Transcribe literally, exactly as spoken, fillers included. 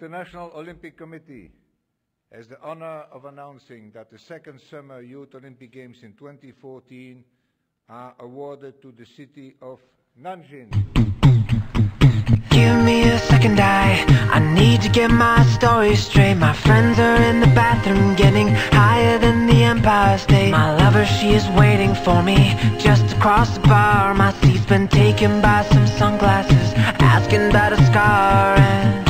International Olympic Committee has the honor of announcing that the second Summer Youth Olympic Games in twenty fourteen are awarded to the city of Nanjing. Give me a second, I, I need to get my story straight. My friends are in the bathroom getting higher than the Empire State. My lover, she is waiting for me just across the bar. My seat's been taken by some sunglasses, asking about a scar. And